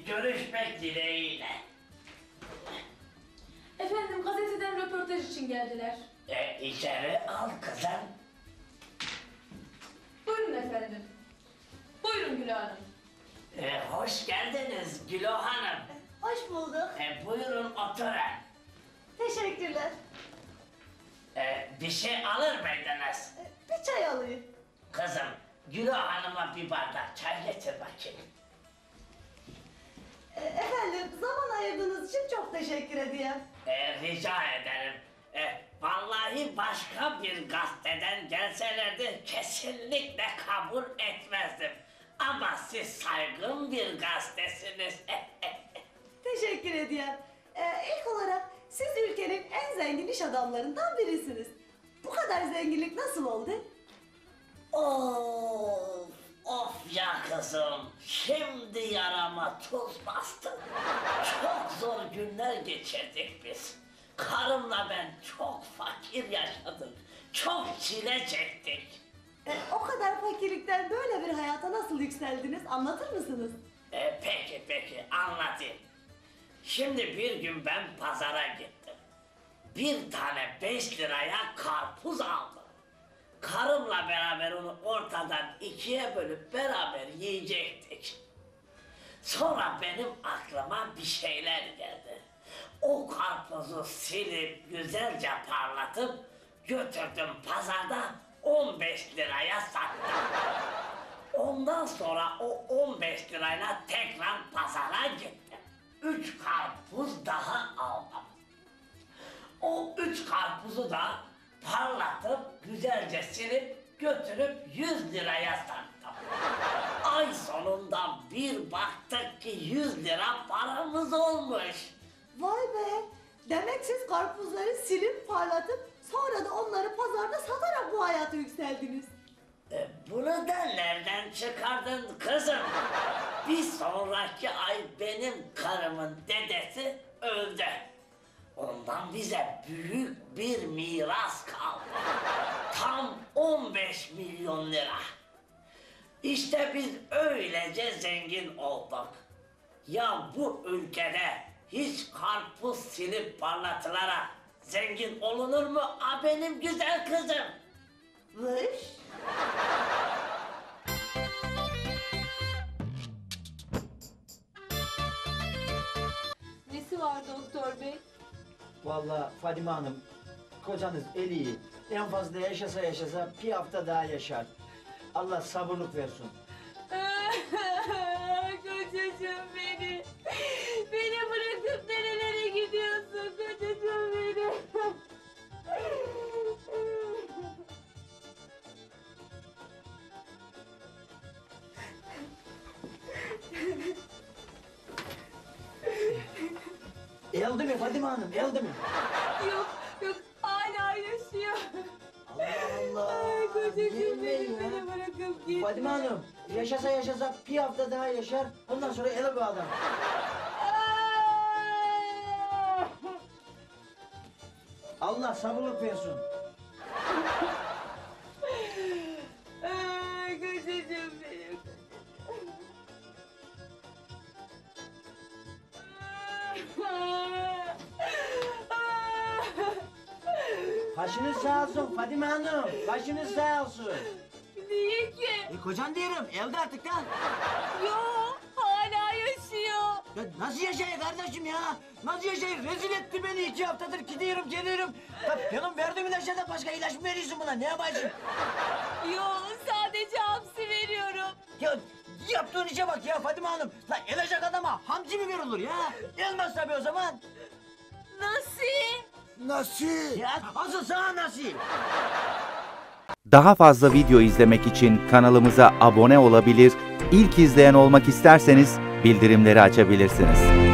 Görüşmek dileğiyle. Efendim gazeteden röportaj için geldiler. İçeri al kızım. Buyurun efendim. Buyurun Gül Hanım. Hoş geldiniz Gülo Hanım. Hoş bulduk. Buyurun oturun. Teşekkürler. Bir şey alır mıydınız? Bir çay alayım. Kızım, Gülo Hanım'a bir bardak çay getir bakayım. Efendim zaman ayırdığınız için çok teşekkür ediyorum. Rica ederim. Vallahi başka bir gazeteden gelselerdi kesinlikle kabul etmezdim. Ama siz saygın bir gazetesiniz. Teşekkür ediyorum. İlk olarak siz ülkenin en zengin iş adamlarından birisiniz. Bu kadar zenginlik nasıl oldu? Of, of ya kızım. Şimdi yarama tuz bastın. Çok zor günler geçirdik biz. Karımla ben çok fakir yaşadık. Çok çile çektik. O kadar fakirlikten böyle bir hayata nasıl yükseldiniz anlatır mısınız? Peki anlatayım. Şimdi bir gün ben pazara gittim. Bir tane 5 liraya karpuz aldım. Karımla beraber onu ortadan ikiye bölüp beraber yiyecektik. Sonra benim aklıma bir şeyler geldi. O karpuzu silip güzelce parlatıp götürdüm pazarda 15 liraya sattım. Ondan sonra o 15 lirayla tekrar pazara gittim. 3 karpuz daha aldım. O 3 karpuzu da parlatıp güzelce silip götürüp 100 liraya sattım. Ay sonunda bir baktık ki 100 lira paramız olmuş. Vay be! Demek siz karpuzları silip parlatıp sonra da onları pazarda satarak bu hayata yükseldiniz. Bunu da nereden çıkardın kızım? Bir sonraki ay benim karımın dedesi öldü. Ondan bize büyük bir miras kaldı. Tam 15 milyon lira. İşte biz öylece zengin olduk. Ya bu ülkede hiç karpuz silip parlatılarak zengin olunur mu benim güzel kızım? Vış! Nesi var doktor bey? Vallahi Fadime Hanım, kocanız iyi. En fazla yaşasa bir hafta daha yaşar. Allah sabırlık versin. Kocacığım beni. Beni bırakıp nerelere gidiyorsun kocacığım beni. Eldi mi Fadime Hanım, eldi mi? Yok hala yaşıyor. Allah Allah. Ay kocacığım Yemeyin beni ya. bırakıp gitti. Fadime Hanım, yaşasa bir hafta daha yaşar. Ondan sonra eli bu adam. Allah sabırlık versin. Ay kocacığım benim. Başınız sağ olsun Fadime Hanım, başınız sağ olsun. Niye ki? Kocan diyorum, elde artık lan. Yok hala yaşıyor. Ya nasıl yaşayır kardeşim ya? Nasıl yaşayır? Rezil etti beni 2 haftadır gidiyorum geliyorum. Ya benim verdiğim ilaçlardan başka ilaç mı veriyorsun buna? Ne yapacaksın? Yok sadece hapsi veriyorum. Ya yaptığın işe bak ya Fadime Hanım. Lan elecek adama hamsi mi verilir ya? Gelmez tabii o zaman. Nasıl? Nasıl? Ya asıl sana nasıl? Daha fazla video izlemek için kanalımıza abone olabilir, ilk izleyen olmak isterseniz bildirimleri açabilirsiniz.